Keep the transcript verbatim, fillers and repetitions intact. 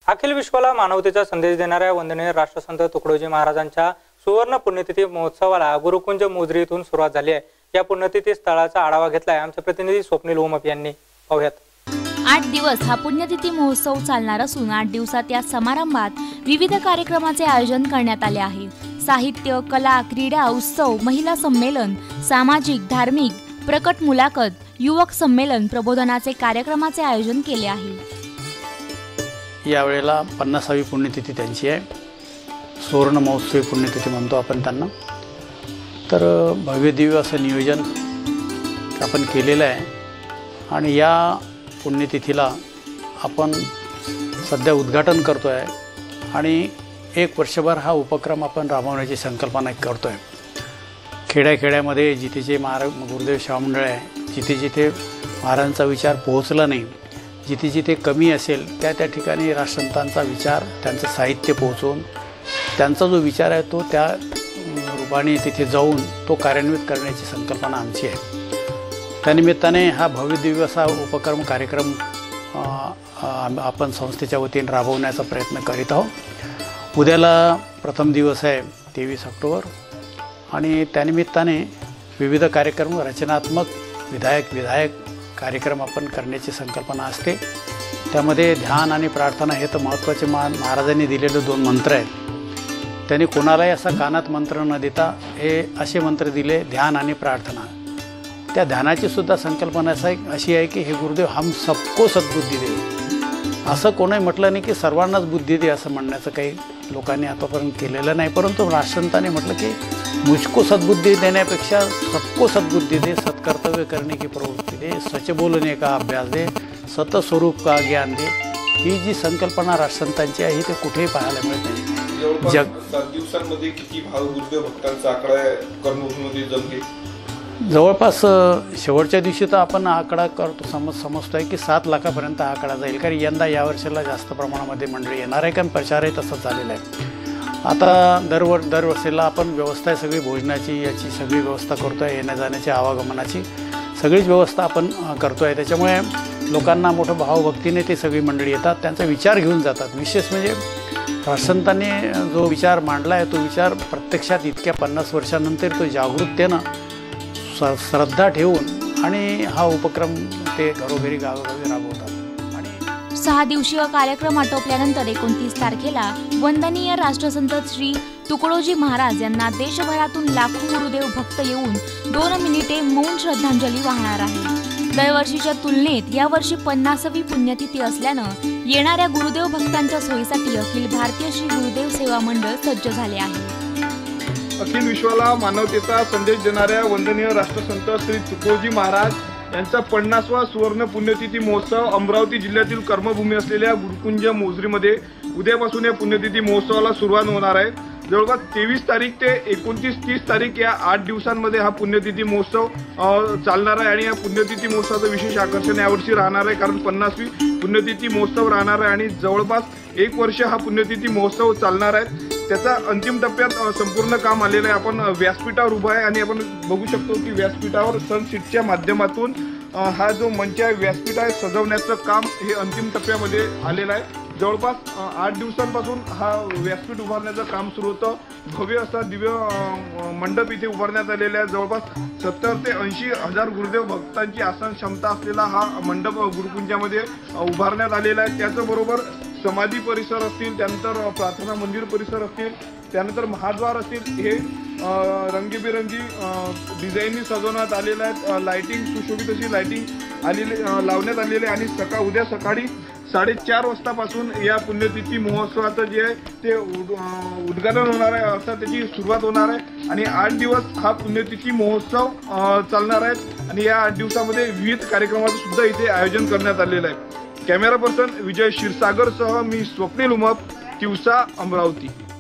अखिल विश्वाला मानवतेचा संदेश देणाऱ्या वंदनीय राष्ट्रसंत तुकडोजी महाराजांच्या सुवर्ण पुण्यतिथी महोत्सवाला गुरुकुंज मोजरी येथून सुरुवात झाली आहे। या पुण्यतिथी स्थळाचा आढावा घेतलाय आमचे प्रतिनिधी स्वप्नील उमप यांनी। पाहूयात। आठ दिवस हा पुण्यतिथी महोत्सव चालणार असून आठ दिवसात या समारंभात विविध कार्यक्रमाचे आयोजन करण्यात आले आहे। साहित्य, कला, क्रीडा, उत्सव, महिला संमेलन, सामाजिक, धार्मिक, प्रकट मुलाखत, युवक संमेलन, प्रबोधनाचे कार्यक्रमाचे आयोजन केले आहे। यावेळेला पन्नासावी पुण्यतिथी त्यांची आहे। सुवर्ण महोत्सवी पुण्यतिथी म्हणतो आपण त्यांना। तर भव्य दिव्य असं नियोजन आपण केलेलं आहे आणि या पुण्यतिथीला आपण सध्या उद्घाटन करतो आहे आणि एक वर्षभर हा उपक्रम आपण राबवण्याची संकल्पना करतो आहे। खेड्याखेड्यामध्ये जिथे जे महाराज गुरुदेव सेवा मंडळ आहे, जिथे जिथे महाराजांचा विचार पोहोचला नाही, जिथे जिथे कमी असेल त्या त्या ठिकाणी राष्ट्रसंतांचा विचार, त्यांचं साहित्य पोहोचवून त्यांचा जो विचार आहे तो त्या रूपाने तिथे जाऊन तो कार्यान्वित करण्याची संकल्पना आमची आहे। त्यानिमित्ताने हा भव्य दिव्य असा उपक्रम कार्यक्रम आपण संस्थेच्या वतीने राबवण्याचा प्रयत्न करीत आहोत। उद्याला प्रथम दिवस आहे तेवीस ऑक्टोबर आणि त्यानिमित्ताने विविध कार्यक्रम रचनात्मक विधायक विधायक कार्यक्रम आपण करण्याची संकल्पना असते। त्यामध्ये ध्यान आणि प्रार्थना हे तर महत्त्वाचे मा महाराजांनी दिलेले दोन मंत्र आहेत। त्यांनी कोणालाही असा कानात मंत्र न देता हे असे मंत्र दिले, ध्यान आणि प्रार्थना। त्या ध्यानाची सुद्धा संकल्पना असा अशी आहे की हे गुरुदेव हम सबको सद्बुद्धी दे। असं कोणी म्हटलं नाही की सर्वांनाच बुद्धी दे असं म्हणण्याचं काही लोकांनी आतापर्यंत केलेलं नाही, परंतु राष्ट्रसंतांनी म्हटलं की मुझको सद्बुद्धी देण्यापेक्षा सबको सद्बुद्धी दे, सत्कर्तव्य करने की प्रवृत्ती दे, सच बोलने का अभ्यास दे, सतस्वरूप का ज्ञान दे। ही जी संकल्पना राष्ट्रसंतांची आहे ते कुठेही पाहायला मिळत नाही। जग सात दिवसांमध्ये किती भाव गुरुदेव भक्तांचा आकडा आहे कर्मभूमीमध्ये जमले? जवळपास शेवटच्या दिवशी तर आपण आकडा करतो समज समजतो आहे की सात लाखापर्यंत हा आकडा जाईल, कारण यंदा या वर्षाला जास्त प्रमाणामध्ये मंडळी येणार आहे, कारण प्रचारही तसंच झालेला आहे। आता दरवर दरवर्षीला आपण व्यवस्था आहे सगळी भोजनाची याची सगळी व्यवस्था करतो आहे, येण्या जाण्याची आवागमनाची सगळीच व्यवस्था आपण करतो आहे। त्याच्यामुळे लोकांना मोठं भावभक्तीने ते सगळी मंडळी येतात, त्यांचा विचार घेऊन जातात। विशेष म्हणजे राष्ट्रसंतांनी जो विचार मांडला आहे तो विचार प्रत्यक्षात इतक्या पन्नास वर्षानंतर तो जागरूकतेनं श्रद्धा ठेवून आणि हा उपक्रम ते घरोघरी गावोगावी राबवतात। आणि सहा दिवसीय कार्यक्रम आटोपल्यानंतर एकोणतीस तारखेला वंदनीय राष्ट्रसंत श्री तुकडोजी महाराज यांना देशभरातून लाखो गुरुदेव भक्त येऊन दोन मिनिटे मौन श्रद्धांजली वाहणार आहे। दरवर्षीच्या तुलनेत यावर्षी पन्नासावी पुण्यतिथी असल्यानं येणाऱ्या गुरुदेव भक्तांच्या सोयीसाठी अखिल भारतीय श्री गुरुदेव सेवा मंडळ सज्ज झाले आहे। अखिल विश्वाला मानवतेचा संदेश देणाऱ्या वंदनीय राष्ट्रसंत श्री तुकडोजी महाराज यांचा पन्नासवा सुवर्ण पुण्यतिथी महोत्सव अमरावती जिल्ह्यातील कर्मभूमी असलेल्या गुरुकुंज मोजरीमध्ये उद्यापासून या पुण्यतिथी महोत्सवाला सुरुवात होणार आहे। जवळपास तेवीस तारीख ते एकोणतीस तीस तारीख या आठ दिवसांमध्ये हा पुण्यतिथी महोत्सव चालणार आहे आणि या पुण्यतिथी महोत्सवाचं विशेष आकर्षण यावर्षी राहणार आहे, कारण पन्नासवी पुण्यतिथी महोत्सव राहणार आहे आणि जवळपास एक वर्ष हा पुण्यतिथी महोत्सव चालणार आहे। त्याचा अंतिम टप्प्यात संपूर्ण काम आलेलं आहे। आपण व्यासपीठावर उभा आहे आणि आपण बघू शकतो की व्यासपीठावर सनसीटच्या माध्यमातून हा जो मंच आहे व्यासपीठ आहे सजवण्याचं काम हे अंतिम टप्प्यामध्ये आलेलं आहे। जवळपास आठ दिवसांपासून हा व्यासपीठ उभारण्याचं काम सुरू होतं। भव्य असा दिव्य मंडप इथे उभारण्यात आलेला आहे। जवळपास सत्तर ते ऐंशी हजार गुरुदेव भक्तांची आसन क्षमता असलेला हा मंडप गुरुकुंजामध्ये उभारण्यात आलेला आहे। त्याचबरोबर समाधी परिसर असतील, त्यानंतर प्रार्थना मंदिर परिसर असतील, त्यानंतर महाद्वार असतील, हे रंगीबेरंगी डिझाईननी सजवण्यात आलेलं आहे। लाईटिंग सुशोभित अशी लाईटिंग आलेली लावण्यात आलेली आहे आणि सकाळ उद्या सकाळी साडेचार वाजतापासून या पुण्यतिथी महोत्सवाचं जे आहे ते उद्घाटन होणार आहे, अर्थात त्याची सुरुवात होणार आहे आणि आठ दिवस हा पुण्यतिथी महोत्सव चालणार आहे आणि या आठ दिवसामध्ये विविध कार्यक्रमाचं सुद्धा इथे आयोजन करण्यात आलेलं आहे। कॅमेरा पर्सन विजय क्षीरसागरसह मी स्वप्नील उमप, तिवसा, अमरावती।